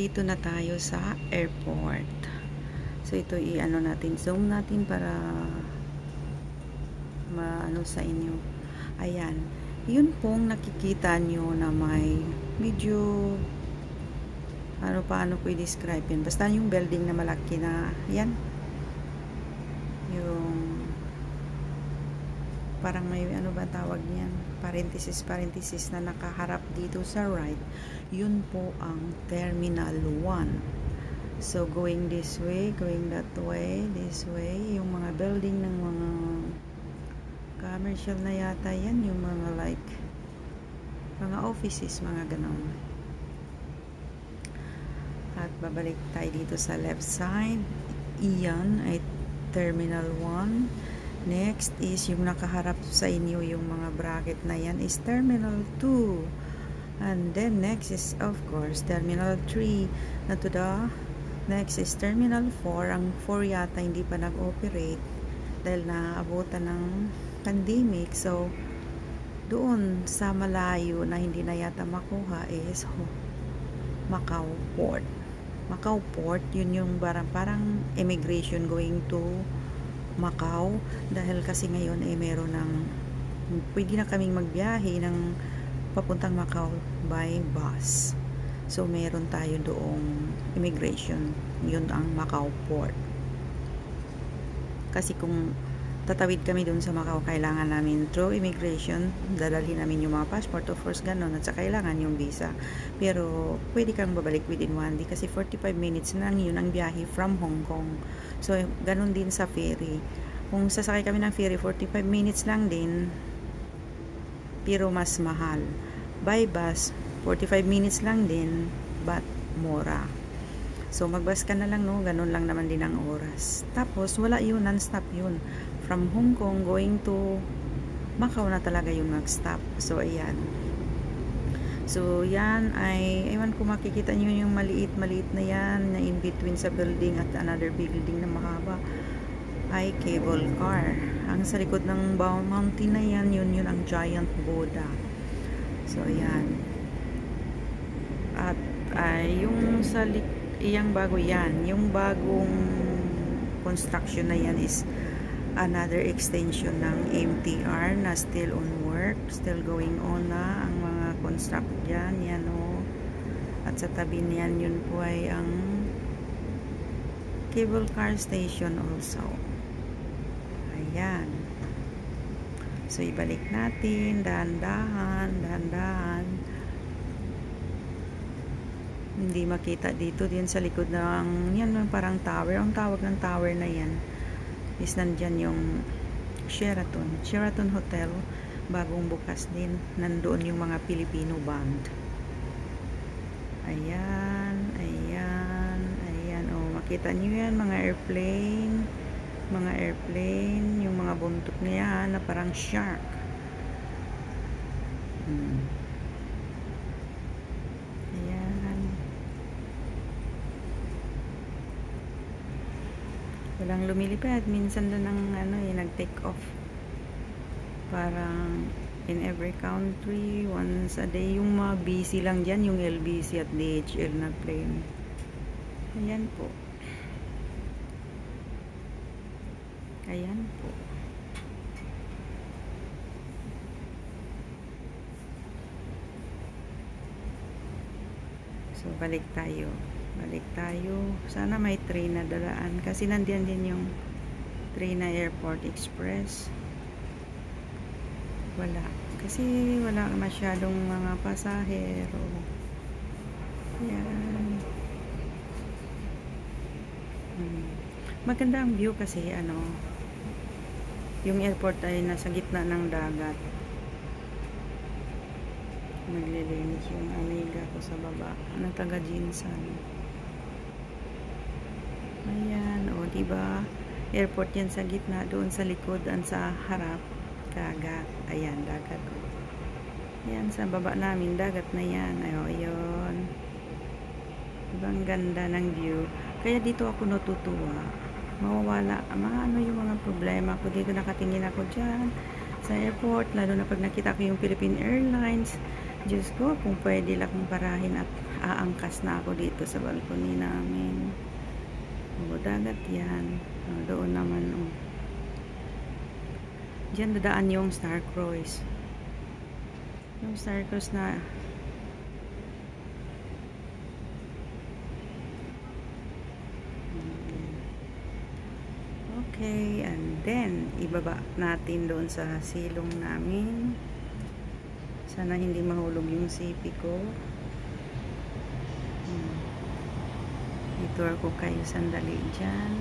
nandito na tayo sa airport. So ito i-ano natin, zoom natin para maano sa inyo. Ayan. Yun pong nakikita nyo na may medyo paano ko i-describe yun. Basta yung building na malaki na yan. Yung parang may ano ba tawag niyan, parenthesis na nakaharap dito sa right, yun po ang Terminal 1. So going this way, going that way, this way, yung mga building ng mga commercial na yata yan, yung mga like mga offices, mga ganon. At babalik tayo dito sa left side. Iyan ay Terminal 1. Next is yung nakaharap sa inyo, yung mga bracket na yan is Terminal 2. And then next is of course Terminal 3. Na to the next is Terminal 4. Ang 4 yata hindi pa nag-operate dahil naabutan ng pandemic. So doon sa malayo na hindi na yata makuha is Macau Port. Macau Port, yun yung parang immigration going to Macau, dahil kasi ngayon ay meron ng pwede na kaming magbiyahe ng papuntang Macau by bus. So meron tayo doong immigration, yun ang Macau Port. Kasi kung tatawid kami doon sa Macau, kailangan namin through immigration, dadalhin namin yung mga passport, of course ganun, at sa kailangan yung visa. Pero pwede kang babalik within 1 day kasi 45 minutes lang yun ang biyahe from Hong Kong. So ganun din sa ferry, kung sasakay kami ng ferry 45 minutes lang din, pero mas mahal. By bus 45 minutes lang din, but mura. So magbus ka na lang, no, ganun lang naman din ang oras. Tapos wala yun, non-stop yun. From Hong Kong going to Macau na talaga yung mag-stop. So ayan. So yan ay, ewan ko makikita nyo yung maliit na yan na in between sa building at another building na mahaba ay cable car. Ang sa likod ng mountain na yan, yun ang giant Buddha. So yan. At yung sa iyang bago yan, yung bagong construction na yan is another extension ng MTR na still on work, still going on na ang mga construct dyan, yan o. At sa tabi niyan, yun po ay ang cable car station also. Ayan. So ibalik natin, dahan-dahan. Hindi makita dito din sa likod ng yan, parang tower. Ang tawag ng tower na yan is nandyan yung Sheraton Hotel, bagong bukas din. Nandoon yung mga Filipino band. Ayan. O, makita nyo yan, mga airplane, yung mga buntot na yan na parang shark. Walang lumilipad, minsan doon ang nag-take off. Parang in every country, once a day. Yung mga busy lang dyan, yung LBC at DHL na plane. Ayan po. So balik tayo. Sana may train na dalaan kasi nandiyan din yung train na Airport Express. Wala kasi wala masyadong mga pasahero. Yan. Maganda ang view kasi yung airport ay nasa gitna ng dagat. Naglilinis yung amiga ko sa baba na taga Jinsan. Ayan, o diba, airport yan sa gitna, doon sa likod, sa harap, dagat. Ayan, dagat. Ayan, sa baba namin, dagat na yan. Ayun. Diba, ang ganda ng view. Kaya dito ako natutuwa. Mawawala, yung mga problema ko. Dito nakatingin ako dyan sa airport, lalo na pag nakita ko yung Philippine Airlines. Diyos ko, kung pwede lang kong parahin at aangkas na ako dito sa balcony namin. O, dagat yan. O, doon naman, o. Diyan dadaan yung Star Cruise. Yung Star Cruise na okay, and then ibaba natin doon sa silong namin. Sana hindi mahulog yung sipi ko. I-tour ko kayo sandali dyan.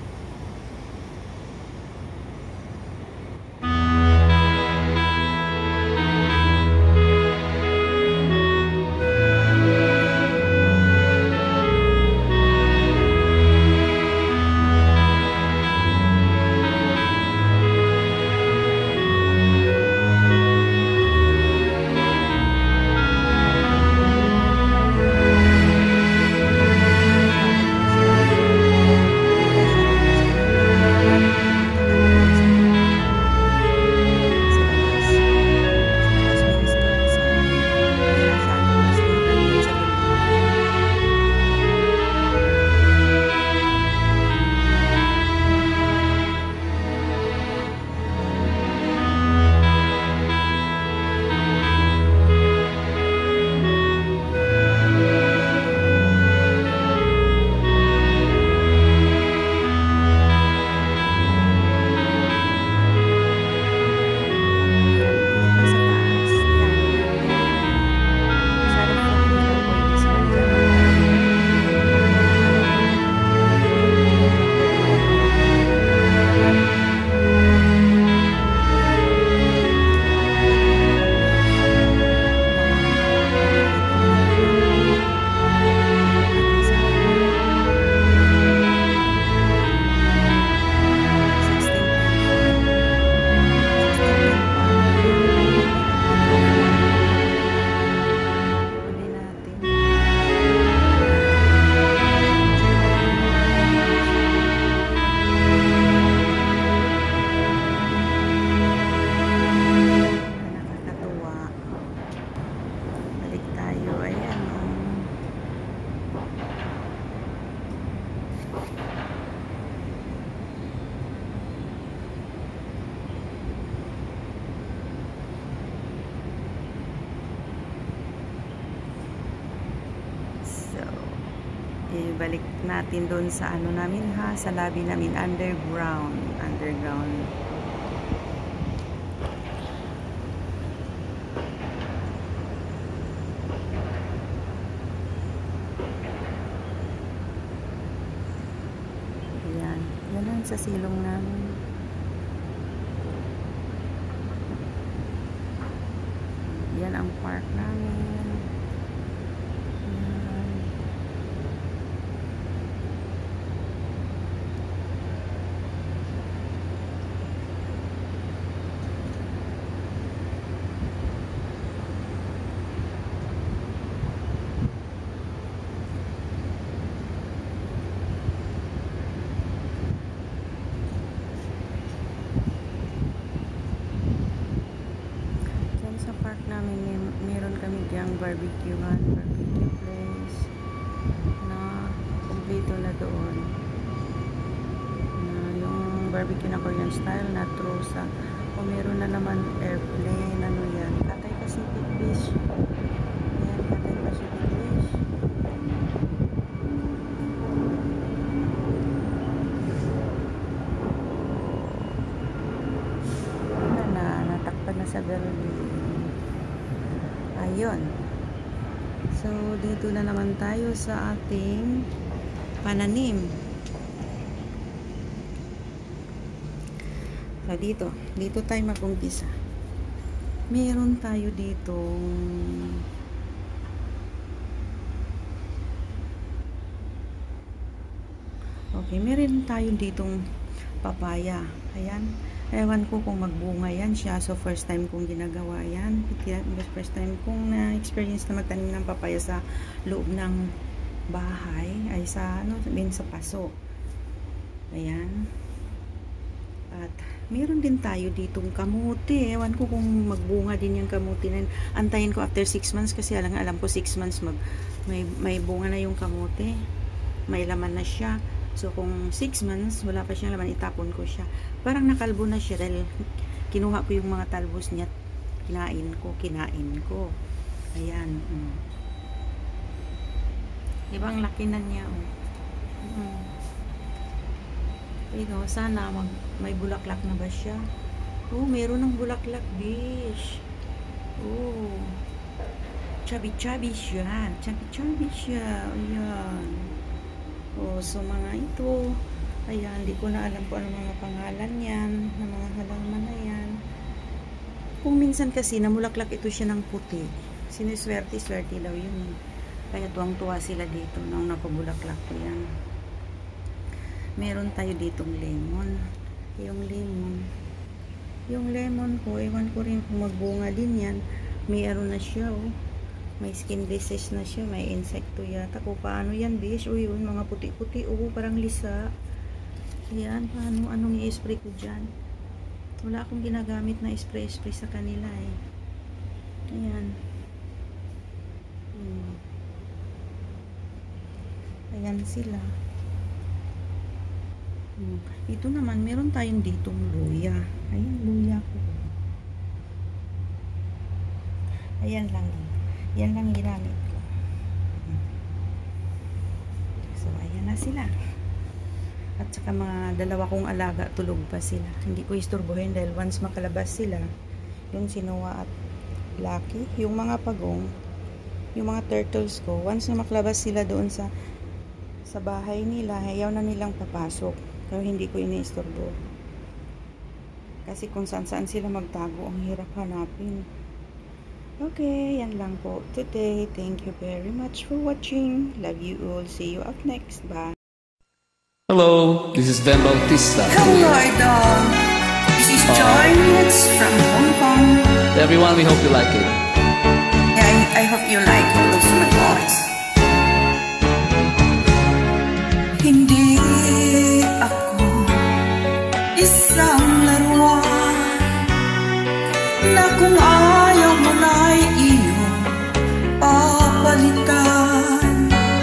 Ibalik natin doon sa ano namin ha, sa lobby namin, underground. Ayan, yan lang sa silong namin. Yan ang park namin. Meron kami diyang barbecue place na kumpleto na doon na yung barbecue na Korean style na trosa, o meron na naman airplane, ano yan, Cathay Pacific Beach. Ayan, Cathay Pacific Beach. Natakpan na sa building. Ayun. So, dito na naman tayo sa ating pananim. So, dito tayo mag-umpisa. Meron tayo dito meron tayo ditong papaya. Ayan. Ewan ko kung magbunga yan siya. So, first time kong ginagawa yan. First time kong na-experience na magtanim ng papaya sa loob ng bahay. Ay, sa paso. Ayan. At, Meron din tayo ditong kamuti. Ewan ko kung magbunga din yung kamuti na yun. Antayin ko after 6 months kasi alam ko 6 months may bunga na yung kamuti. May laman na siya. So kung 6 months wala pa siyang laman, itapon ko siya. Parang nakalbo na siya dahil kinuha ko yung mga talbos niya. Kinain ko. Ayan. Diba ang laki na niya, Pero sana may bulaklak na ba siya? Oh, meron ng bulaklak, bish. Oh. Chubby siya. Chubby siya. Ayan. Oh, so mga ito. Ayan, hindi ko na alam kung ano mga pangalan yan. Ng mga halaman na yan. Kung minsan kasi namulaklak ito siya ng puti. Siniswerte daw yun. Kaya tuwang-tuwa sila dito nung napabulaklak ko yan. Meron tayo ditong lemon. Yung lemon ko, ewan ko rin kung magbunga din yan. Mayroon na siya, may skin disease na siya, may insekto yata. Kung paano yan, bish? Uy, mga puti-puti, parang lisa. Ayan, anong i-spray ko dyan? Wala akong ginagamit na spray sa kanila, Ayan. Ayan sila. Ito naman, meron tayong ditong luya. Ayan, luya ko. Ayan lang. Yan lang ginamit ko. So, ayan na sila. At saka mga dalawa kong alaga, tulog pa sila. Hindi ko istorbohin dahil once makalabas sila, yung Sinoa at Lucky, yung mga pagong, yung mga turtles ko, once na makalabas sila doon sa bahay nila, ayaw na nilang papasok. Pero hindi ko iniistorbo. Kasi kung saan sila magtago, ang hirap hanapin. Okay, yan lang po today. Thank you very much for watching. Love you all. See you up next. Bye. Hello, this is Ben Bautista. Hello, Idol. This is Joy Minutes from Hong Kong. Everyone, we hope you like it. Yeah, I hope you like also my voice. Hindi ako isang laruan na kung ayaw mo na'y iyong papalitan.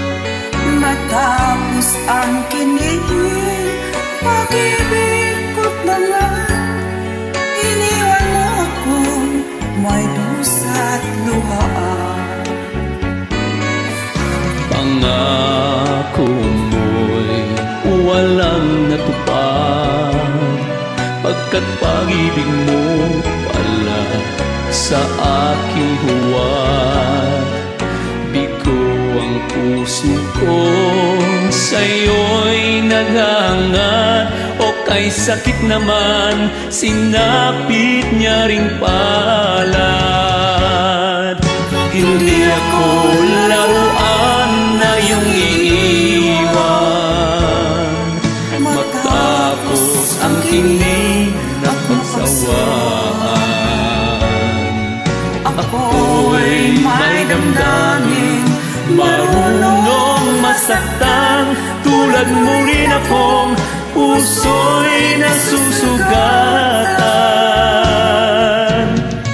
Matapos ang kinigin, pag-ibig ko't naman, iniwan mo akong may dusa't luhaan. Pangako mo'y walang natupad, pagkat pag-ibig mo pala sa aking huwad. Bigo ang puso ko, sa'yo'y naghangad, o kay sakit naman, sinapit niya ring palad. Hindi ako laruan na iyong iiwan, matapos ang kinig na pagsawaan. Ako'y may damdamin, marunong masaktan, tulad mo rin akong puso'y nasusugatan.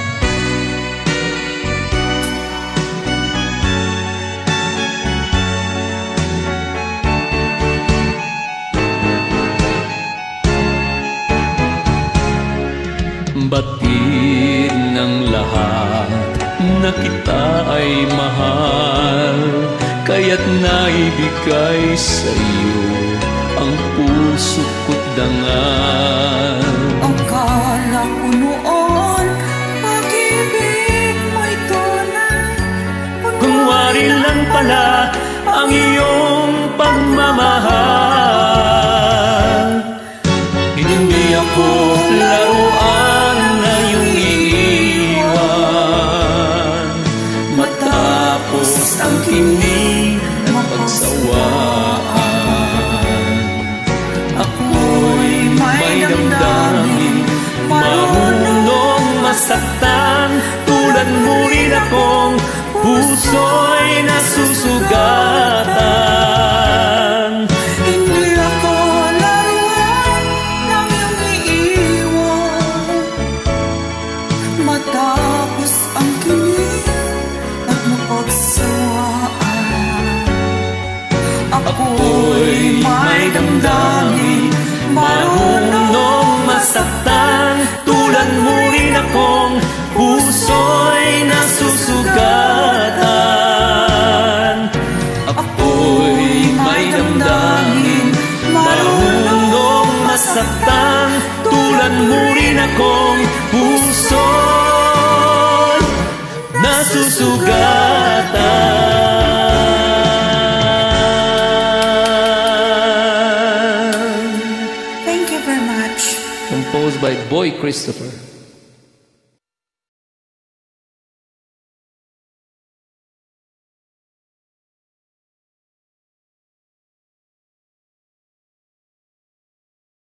Batid ng lahat na kita ay mahal, kaya't naibigay sa iyo ang puso ko't dangal. Akala ko noon, pag-ibig mo'y tunay, kunwari lang pala ang iyong pagmamahal. Hindi ako laruan na iyong iiwan, matapos ang kinig ng pagsawaan. Ako'y may damdamin, marunong masaktan, tulad mo rin akong puso'y nasusugatan. hindi ako laruan ng iyong iiwan. tulad mo rin akong puso'y nasusugatan. Thank you very much. Composed by Boy Christopher.